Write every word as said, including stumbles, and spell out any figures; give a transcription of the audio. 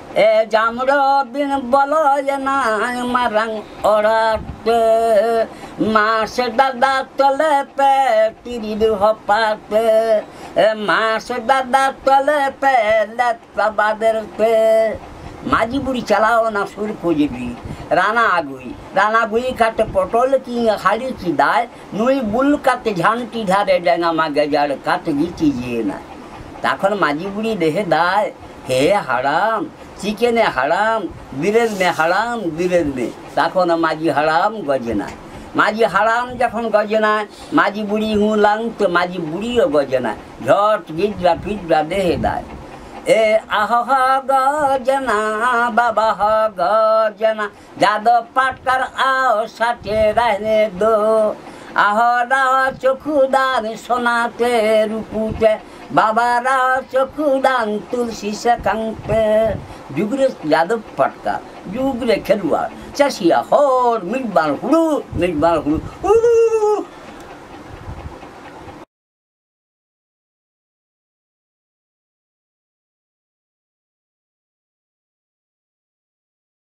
এ জামর বিন বলো যে না মারাং ওরাতে মাস দাদা তলে পে তিরির হপাতে মাস দাদা তলে পে লেতাবাদের পে মাঝি বুড়ি চালাও না সুর খুঁজবি রানা আগুই রানা গুই কাটে পটল কি হাড়ি কি দায় নুই বুল কাতে ঝান্টি ধারে ডেঙা মাগে যার কাতে গিচি যেয়ে না তখন মাঝি বুড়ি দেহে দায় হে হারাম চিকেনে হারাম বীরের মে হারাম বীরের মে তখন মাঝি হারাম গজে না মাঝি হারাম যখন গজে না মাঝি বুড়ি হুলাং তো মাঝি বুড়িও গজে না ঝট গিজরা ফিজরা দেহে দায় এ আহ গজনা বাবা হ গজনা যাদব পাটকার আও সাথে রাহনে দো আহ রাহ চক্ষুদান সোনাতে রূপুতে বাবা রাহ চক্ষুদান তুলসী সে কাংপে जुगरे यादव पटका जुगरे खेलुआ चसिया होर मिटबार हुड़ू मिटबार हुड़ू